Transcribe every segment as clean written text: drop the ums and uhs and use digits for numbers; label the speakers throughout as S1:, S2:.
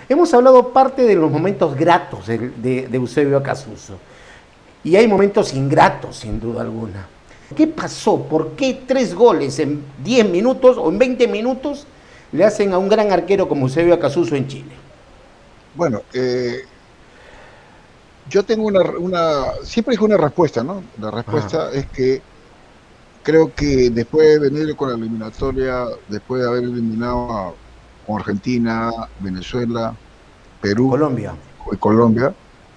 S1: Hemos hablado parte de los momentos gratos de Eusebio Acasuso. Y hay momentos ingratos, sin duda alguna. ¿Qué pasó? ¿Por qué 3 goles en 10 minutos o en 20 minutos le hacen a un gran arquero como Eusebio Acasuso en Chile?
S2: Bueno, yo tengo siempre dije una respuesta, ¿no? La
S1: Ah,
S2: respuesta es que creo que después de venir con la eliminatoria, después de haber eliminado con Argentina, Venezuela, Perú
S1: Colombia.
S2: y Colombia,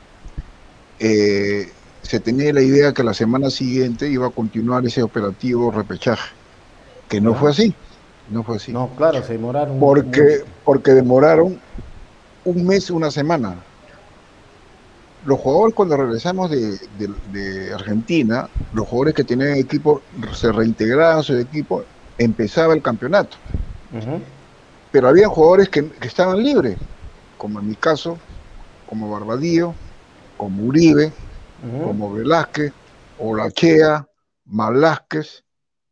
S2: se tenía la idea que la semana siguiente iba a continuar ese operativo repechaje, que no
S1: ¿Ya?
S2: fue así, no fue así,
S1: No, claro, se demoraron mucho.
S2: porque demoraron un mes, una semana. Los jugadores cuando regresamos de Argentina, los jugadores que tenían equipo se reintegraban a su equipo, empezaba el campeonato.
S1: Ujú,
S2: Pero había jugadores que estaban libres, como en mi caso, como Barbadillo, como Uribe,
S1: ujú.
S2: como Velázquez, Olachea, Malásquez,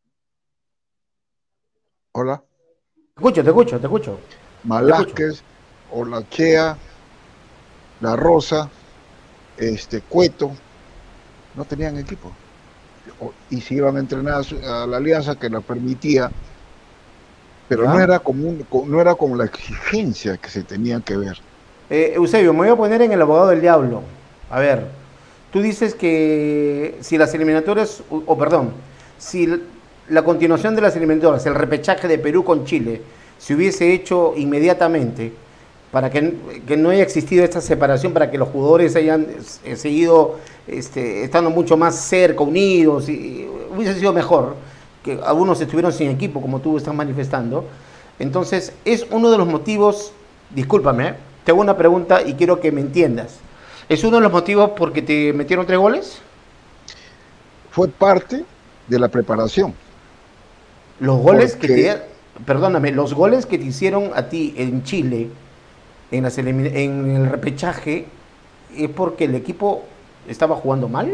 S2: hola,
S1: Te escucho, te escucho, te escucho. Te escucho.
S2: Malásquez, Olachea, La Rosa, Cueto, no tenían equipo. Y se iban a entrenar a la alianza que la permitía, pero no
S1: ¿Ya?
S2: era no era como la exigencia que se tenía que ver.
S1: Eusebio, me voy a poner en el abogado del diablo. A ver, tú dices que si las eliminatorias, o perdón, si la continuación de las eliminatorias, el repechaje de Perú con Chile, se hubiese hecho inmediatamente, para que no haya existido esta separación, para que los jugadores hayan seguido estando mucho más cerca, unidos, y hubiese sido mejor que algunos estuvieron sin equipo, como tú estás manifestando. Entonces, es uno de los motivos, discúlpame, te hago una pregunta y quiero que me entiendas. ¿Es uno de los motivos porque te metieron 3 goles?
S2: Fue parte de la preparación,
S1: Los goles que
S2: porque
S1: te, perdóname, los goles que te hicieron a ti en Chile, en el repechaje, es porque el equipo estaba jugando mal.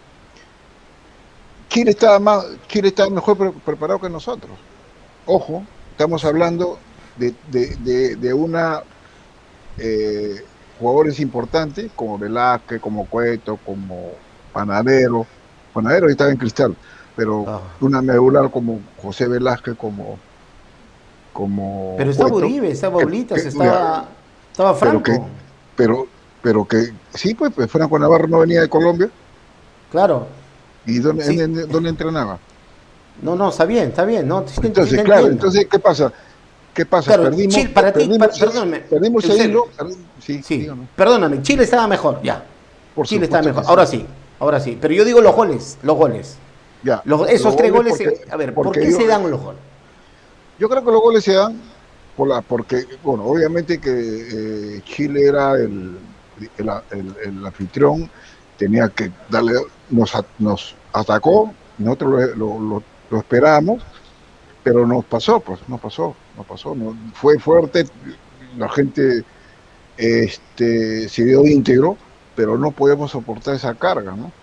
S2: Chile estaba mejor preparado que nosotros. Ojo, estamos hablando de una jugadores importantes como Velázquez, como Cueto, como Panadero. Panadero estaba en Cristal, pero
S1: Ah.
S2: una medular como José Velázquez,
S1: Pero
S2: como
S1: estaba
S2: Cueto,
S1: Uribe, estaba
S2: que,
S1: Ulitas,
S2: que, mira,
S1: estaba
S2: pero que,
S1: Franco.
S2: pero que sí, pues Franco Navarro no venía de Colombia.
S1: Claro,
S2: ¿Y
S1: sí.
S2: dónde entrenaba?
S1: No, no, está bien, no, sí, sí
S2: Entonces,
S1: te
S2: claro,
S1: entiendo.
S2: entonces, ¿qué pasa? ¿Qué pasa?
S1: Claro, Chile, para ti, perdóname,
S2: Perdimos el
S1: Eusebio,
S2: hilo. Sí,
S1: sí,
S2: dígame.
S1: perdóname, Chile estaba mejor, ya.
S2: Por
S1: Chile estaba
S2: supuesto
S1: mejor,
S2: que sí.
S1: ahora sí. Pero yo digo los goles, los goles.
S2: Ya, los
S1: Esos tres
S2: goles
S1: goles, a ver, ¿por
S2: porque
S1: qué se dan los goles?
S2: yo creo que los goles se dan porque, bueno, obviamente que Chile era el anfitrión, tenía que darle, nos atacó, nosotros lo esperábamos, pero nos pasó, pues, nos pasó, fue fuerte, la gente se dio íntegro, pero no podemos soportar esa carga, ¿no?